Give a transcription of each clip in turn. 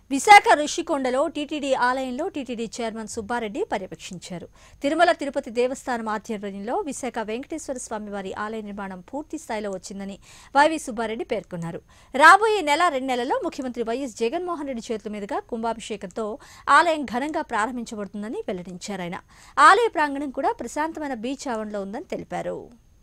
విశాఖ ఋషికొండలో టీటీడీ ఆలయంలో TTD chairman Subbareddy పర్యవేక్షించారు. తిరుమల తిరుపతి దేవస్థానం ఆధ్వర్యంలో విశాఖ వెంకటేశ్వర స్వామివారి ఆలయ నిర్మాణం పూర్తి స్థాయిలో వచ్చిందని వైవి సుబ్బారెడ్డి పేర్కొన్నారు. రాబోయే రెండు నెలల్లో ముఖ్యమంత్రి వైఎస్ జగన్మోహన్ రెడ్డి చేతుల మీదుగా కుంభాభిషేకంతో ఆలయం ఘనంగా ప్రారంభించబడుతుందని వెల్లడించారు. ఆయన ఆలయ ప్రాంగణం కూడా ప్రశాంతమైన బీచ్ ఆవరణలో ఉందని తెలిపారు.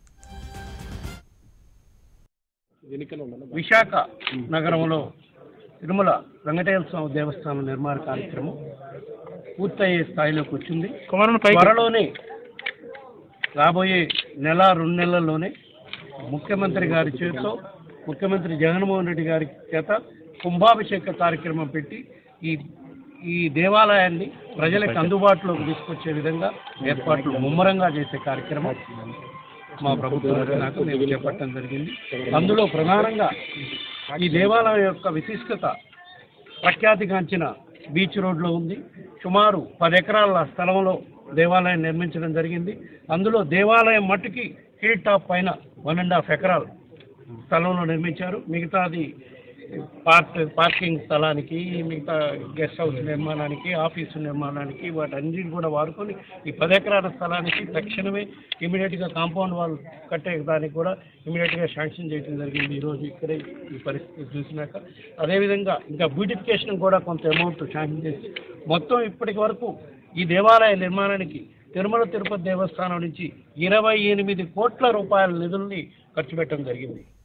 విశాఖ నగరంలో తిరుమల వెంకటేశ్వర స్వామి దేవస్థానం నిర్మాణ కార్యక్రమం పూర్తయ్యే స్థాయిలోకి వచ్చింది. త్వరలోనే రాబోయే 2 నెలల్లోనే ముఖ్యమంత్రి గారి చేతితో ముఖ్యమంత్రి జగన్మోహన్ రెడ్డి గారి చేత కుంభాభిషేక కార్యక్రమం పెట్టి ఈ దేవాలయాన్ని ప్రజలకు అందుబాటులోకి తీసుకొచ్చే విధంగా ఏర్పాట్లు ముమ్మరంగా చేసే కార్యక్రమం మా ప్రభుత్వం వచ్చినాక మేము చేపట్టడం జరిగింది. అందులో ప్రధానంగా ఈ దేవాలయం యొక్క విశిష్టత ప్రఖ్యాతిగాంచిన బీచ్ రోడ్లో ఉంది. సుమారు 10 ఎకరాల స్థలంలో దేవాలయం నిర్మించడం జరిగింది. అందులో దేవాలయం మట్టుకి హిల్ టాప్ పైన 1.5 ఎకరాల స్థలంలో నిర్మించారు. మిగతాది పార్కింగ్ స్థలానికి, మిగతా గెస్ట్ హౌస్ నిర్మాణానికి, ఆఫీసు నిర్మాణానికి వాటన్నిటిని కూడా వాడుకొని ఈ 10 ఎకరాల స్థలానికి తక్షణమే ఇమీడియట్గా కాంపౌండ్ వాల్ కట్టే దానికి కూడా ఇమీడియట్గా శాంక్షన్ చేయడం జరిగింది. ఈరోజు ఇక్కడే ఈ పరిస్థితి చూసినాక అదేవిధంగా ఇంకా బ్యూటిఫికేషన్ కూడా కొంత అమౌంట్ శాంక్షన్ చేసి మొత్తం ఇప్పటి వరకు ఈ దేవాలయ నిర్మాణానికి తిరుమల తిరుపతి దేవస్థానం నుంచి 28 కోట్ల రూపాయల నిధుల్ని ఖర్చు పెట్టడం జరిగింది.